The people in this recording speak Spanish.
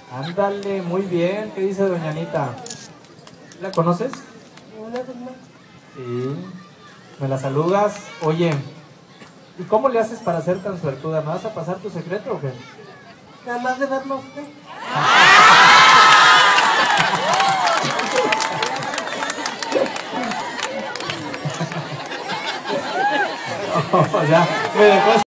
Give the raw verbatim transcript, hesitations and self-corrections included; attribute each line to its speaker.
Speaker 1: Ándale, muy bien. ¿Qué dice doña Anita? ¿La conoces? Sí. ¿Me la saludas? Oye, ¿y cómo le haces para ser tan suertuda? ¿Me vas a pasar tu secreto o qué?
Speaker 2: Nada más de vernos, ¿qué?
Speaker 1: Oh, ya, me dejó